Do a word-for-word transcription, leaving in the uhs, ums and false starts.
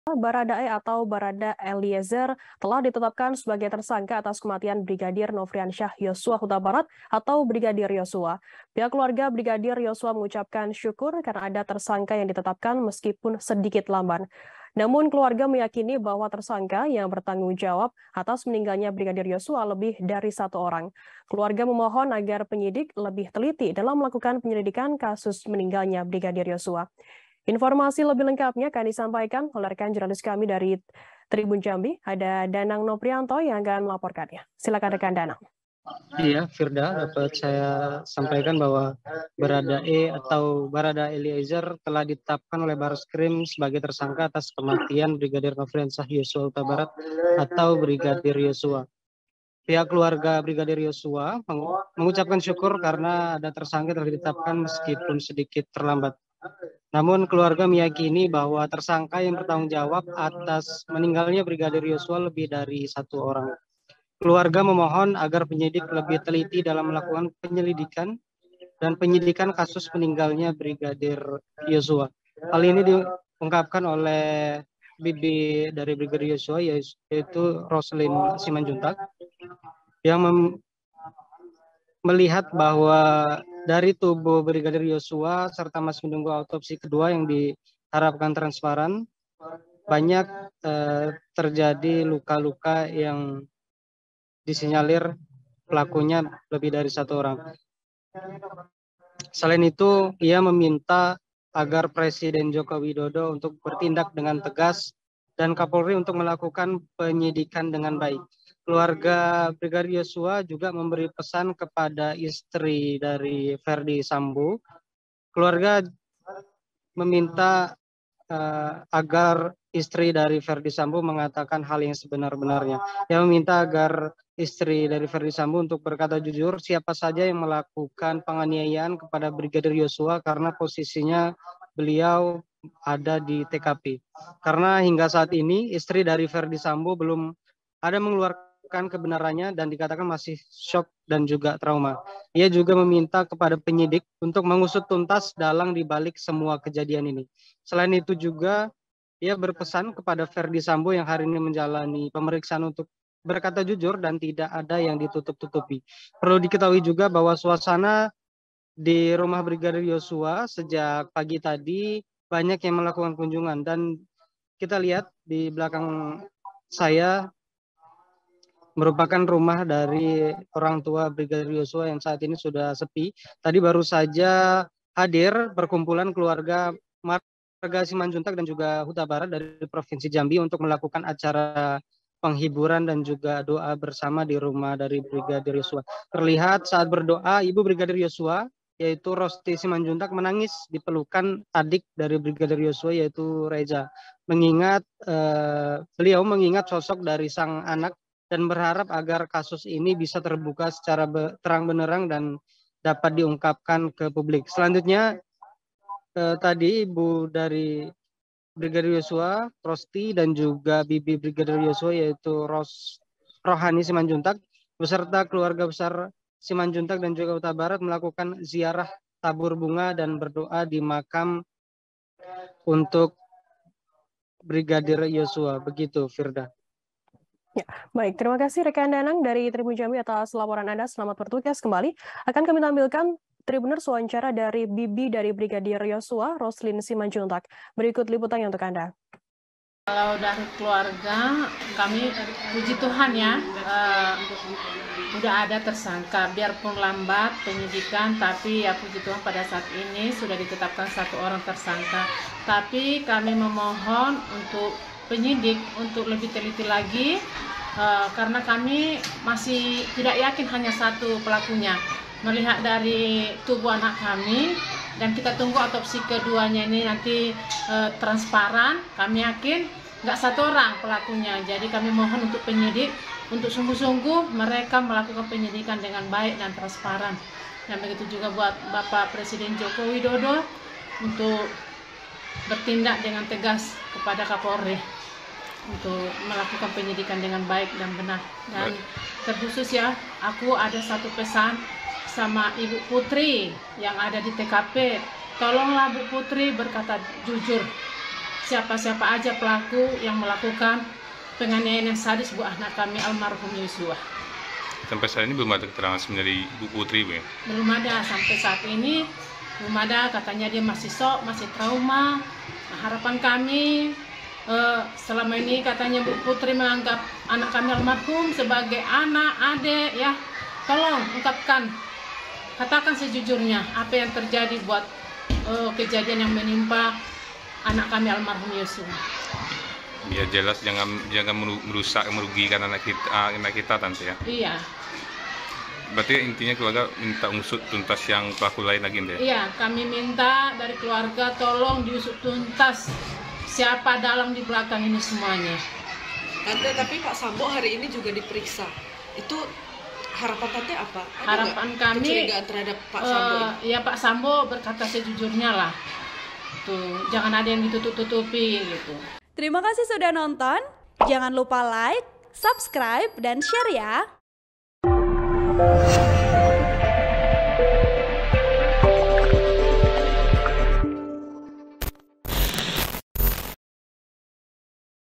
Baradae atau Barada Eliezer telah ditetapkan sebagai tersangka atas kematian Brigadir Nofriansyah Yosua Huta Barat atau Brigadir Yosua. Pihak keluarga Brigadir Yosua mengucapkan syukur karena ada tersangka yang ditetapkan meskipun sedikit lamban. Namun keluarga meyakini bahwa tersangka yang bertanggung jawab atas meninggalnya Brigadir Yosua lebih dari satu orang. Keluarga memohon agar penyidik lebih teliti dalam melakukan penyelidikan kasus meninggalnya Brigadir Yosua. Informasi lebih lengkapnya akan disampaikan oleh rekan jurnalis kami dari Tribun Jambi, ada Danang Noprianto yang akan melaporkannya. Silakan rekan Danang. Iya, Firda, dapat saya sampaikan bahwa Baradae atau Barada Eliezer telah ditetapkan oleh Barreskrim sebagai tersangka atas kematian Brigadir Nofriansyah Yosua Huta Barat atau Brigadir Yosua. Pihak keluarga Brigadir Yosua mengucapkan syukur karena ada tersangka telah ditetapkan meskipun sedikit terlambat. Namun keluarga meyakini bahwa tersangka yang bertanggung jawab atas meninggalnya Brigadir Yosua lebih dari satu orang. Keluarga memohon agar penyidik lebih teliti dalam melakukan penyelidikan dan penyidikan kasus meninggalnya Brigadir Yosua. Hal ini diungkapkan oleh bibi dari Brigadir Yosua, yaitu Roslin Simanjuntak, yang melihat bahwa dari tubuh Brigadir Yosua serta masih menunggu autopsi kedua yang diharapkan transparan, banyak eh, terjadi luka-luka yang disinyalir pelakunya lebih dari satu orang. Selain itu, ia meminta agar Presiden Joko Widodo untuk bertindak dengan tegas dan Kapolri untuk melakukan penyidikan dengan baik. Keluarga Brigadir Yosua juga memberi pesan kepada istri dari Verdi Sambo. Keluarga meminta uh, agar istri dari Verdi Sambo mengatakan hal yang sebenar-benarnya. Dia meminta agar istri dari Verdi Sambo untuk berkata jujur siapa saja yang melakukan penganiayaan kepada Brigadir Yosua karena posisinya beliau ada di T K P. Karena hingga saat ini istri dari Verdi Sambo belum ada mengeluarkan kebenarannya dan dikatakan masih shock dan juga trauma. Ia juga meminta kepada penyidik untuk mengusut tuntas dalang di balik semua kejadian ini. Selain itu juga ia berpesan kepada Verdi Sambo yang hari ini menjalani pemeriksaan untuk berkata jujur dan tidak ada yang ditutup-tutupi. Perlu diketahui juga bahwa suasana di rumah Brigadir Yosua sejak pagi tadi banyak yang melakukan kunjungan dan kita lihat di belakang saya merupakan rumah dari orang tua Brigadir Yosua yang saat ini sudah sepi. Tadi baru saja hadir perkumpulan keluarga warga Simanjuntak dan juga Huta Barat dari Provinsi Jambi untuk melakukan acara penghiburan dan juga doa bersama di rumah dari Brigadir Yosua. Terlihat saat berdoa Ibu Brigadir Yosua yaitu Rosti Simanjuntak menangis di pelukan adik dari Brigadir Yosua yaitu Reza. Mengingat eh, beliau mengingat sosok dari sang anak dan berharap agar kasus ini bisa terbuka secara terang benderang dan dapat diungkapkan ke publik. Selanjutnya eh, tadi Ibu dari Brigadir Yosua, Rosti dan juga bibi Brigadir Yosua yaitu Ros Rohani Simanjuntak beserta keluarga besar Simanjuntak dan juga Huta Barat melakukan ziarah tabur bunga dan berdoa di makam untuk Brigadir Yosua. Begitu, Firda. Ya, baik. Terima kasih rekan Danang dari Tribun Jambi atas laporan Anda. Selamat bertugas kembali. Akan kami tampilkan Tribuners wawancara dari bibi dari Brigadir Yosua, Roslin Simanjuntak. Berikut liputannya untuk Anda. Kalau dari keluarga, kami puji Tuhan ya, uh, udah ada tersangka. Biarpun lambat penyidikan, tapi ya puji Tuhan pada saat ini sudah ditetapkan satu orang tersangka. Tapi kami memohon untuk penyidik untuk lebih teliti lagi uh, karena kami masih tidak yakin hanya satu pelakunya. Melihat dari tubuh anak kami dan kita tunggu autopsi keduanya ini nanti uh, transparan, kami yakin nggak satu orang pelakunya. Jadi kami mohon untuk penyidik untuk sungguh-sungguh mereka melakukan penyidikan dengan baik dan transparan. Dan begitu juga buat Bapak Presiden Joko Widodo untuk bertindak dengan tegas kepada Kapolri untuk melakukan penyidikan dengan baik dan benar. Dan terkhusus ya, aku ada satu pesan sama Ibu Putri yang ada di T K P. Tolonglah Bu Putri berkata jujur. siapa-siapa aja pelaku yang melakukan penganiayaan yang sadis buat anak kami almarhum Yosua. Sampai saat ini belum ada keterangan sebenarnya dari Bu Putri, Bu ya? Belum ada sampai saat ini, belum ada. Katanya dia masih shock, masih trauma. Nah, harapan kami eh, selama ini katanya Bu Putri menganggap anak kami almarhum sebagai anak, adik, ya. Tolong ungkapkan, katakan sejujurnya apa yang terjadi buat eh, kejadian yang menimpa anak kami almarhum Yosua. Biar jelas, jangan jangan merusak, merugikan anak kita, anak kita Tante ya. Iya. Berarti intinya keluarga minta usut tuntas yang pelaku lain lagi, Tante? Iya, kami minta dari keluarga tolong diusut tuntas siapa dalam di belakang ini semuanya. Tante, tapi Pak Sambo hari ini juga diperiksa. Itu harapan Tante apa? Ada harapan kami kecurigaan terhadap Pak Sambo uh, ini? Ya Pak Sambo berkata sejujurnya lah. Tuh, jangan ada yang ditutup-tutupi gitu. Terima kasih sudah nonton. Jangan lupa like, subscribe, dan share ya.